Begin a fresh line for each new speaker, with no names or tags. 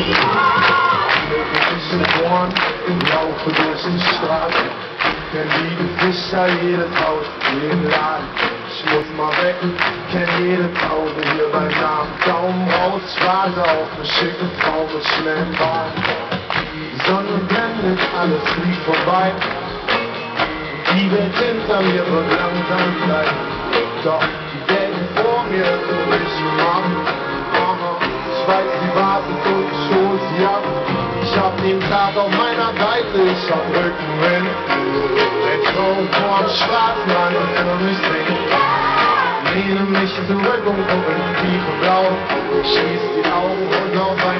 Mit ein Ohren laufe durch die Straße. Kenn jeden Fischer, jedes Haus, jeden Laden. Ich muss mal weg, kenn jede Taube hier beim Namen. Daumen raus, warte auf ne schicke Frau mit schnellen Beinen. Die Sonne blendet, alles fliegt vorbei. Die Welt hinter mir wird langsam klein. Doch die Welt vor mir will ich machen. Ich weiß, sie wartet und ich hol sie ab. Ich hab den Tag auf meiner Seite, ich hab Rückenwind. Der Traum vorm Straßenrand und für mich singt. Lehne mich zurück und gucke in die Tiefe blau. Schließ die Augen und auf